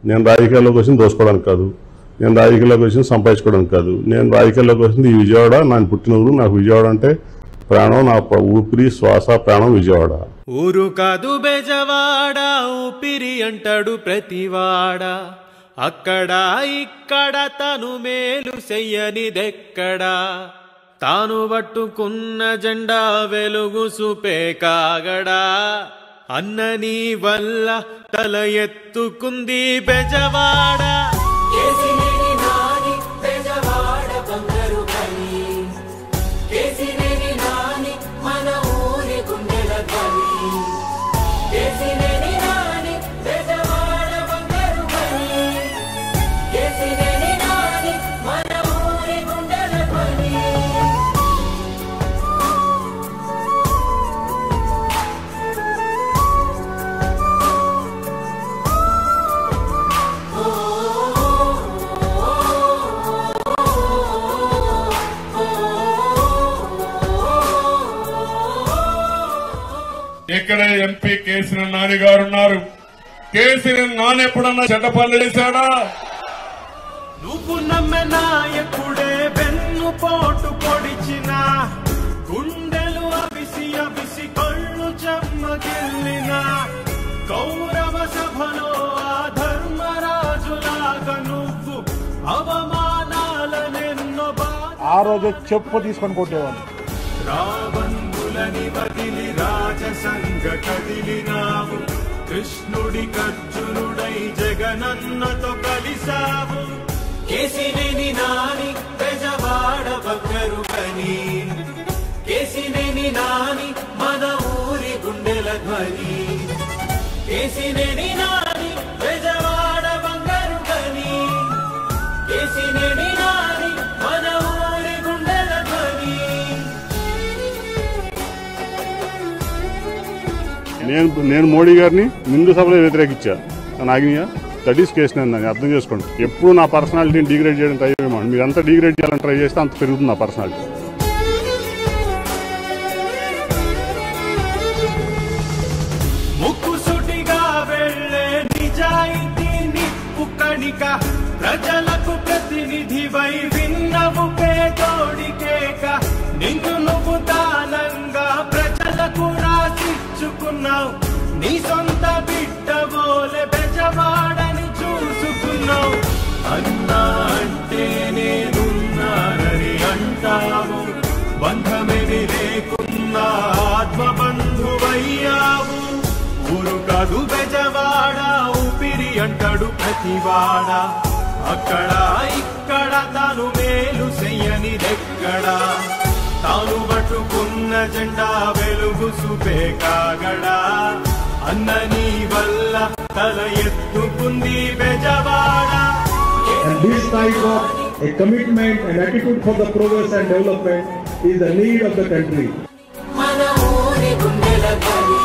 నేను రాజకీయాల్లోకి వచ్చింది దోసుకోవడానికి కాదు, నేను రాజకీయాల్లోకి వచ్చింది సంపాదించుకోవడానికి కాదు. నేను రాజకీయాల్లోకి వచ్చింది ఈ విజయవాడ, నాకు పుట్టిన ఊరు. నాకు విజయవాడ అంటే ప్రాణం, నా ఊపిరి శ్వాస ప్రాణం విజయవాడ. ఊరు కాదు బెజవాడ, ఊపిరి అంటాడు ప్రతివాడ. అక్కడ ఇక్కడ తను మేలు చెయ్యనిదెక్కడా, తాను పట్టుకున్న జెండా వెలుగు చూపే కాగడా. అన్నని వల్ల తల ఎత్తుకుంది బెజవాడ. ఇక్కడ ఎంపీ కేసీఆర్ నాని గారు ఉన్నారు. కేసీఆర్ నాని ఎప్పుడన్నా చెడ్డ పనులు చేశాడా? నువ్వు నమ్మె నాయకుడే వెన్ను పోటు పొడిచిన, గుండెలు అవిసి అవిసి కళ్ళు చెమ్మగిల్లిన, కౌరవ సభలో ఆ ధర్మరాజులాగా నువ్వు అవమానాలనెన్నో ఆ రోజు చెప్పు తీసుకొని కొట్టేవాళ్ళు. రాబందులని వదిలి రాజసంగ కదిలినావు, కృష్ణుడి కర్జునుడై జగనన్నతో కలిసావు. కేసినేని నాని బెజవాడ బక్కరు కని, కేసినేని నాని మన ఊరి గుండెల ధ్వని. కేసినేని నాని బెజవాడ బంగారు కని, కేసినేని నాని మన ఊరి గుండెల ధ్వని. నేను మోడీ గారిని నిండు సభలో వ్యతిరేకించా. నాగినియా దట్ ఈస్ కేసీఆర్ అని అర్థం చేసుకోండి. ఎప్పుడు నా పర్సనాలిటీని డిగ్రేడ్ చేయడం ట్రై చేయమండి. మీరు ఎంత డిగ్రేడ్ చేయాలని ట్రై చేస్తే అంత పెరుగుతుంది నా పర్సనాలిటీ. ముక్కుసూటిగా వెళ్ళే నిజాయితీ నిప్పు కణిక, ప్రజలకు ప్రతినిధివై విన్నవు పేదోడికేక. నిన్ను నువ్వు దానంగా ప్రజలకు రాసిచ్చుకున్నావు, నీ సొంత బిడ్డవోలే బెజవాడని చూసుకున్నావు. అన్నా అంటే నేనున్నానని అంటావు, బంధమేమి లేకున్నా ఆత్మబంధువయ్యావు. ఊరు కాదు బెజవాడ, ఊపిరి అంటాడు ప్రతివాడ. అక్కడ ఇక్కడ తాను మేలు చెయ్యనిదెక్కడా, తాను పట్టుకున్న జెండా వెలుగు చూపే కాగడా. అన్నని వల్ల తల ఎత్తుకుంది Bezawada. And this type of a commitment and attitude for the progress and development is the need of the country.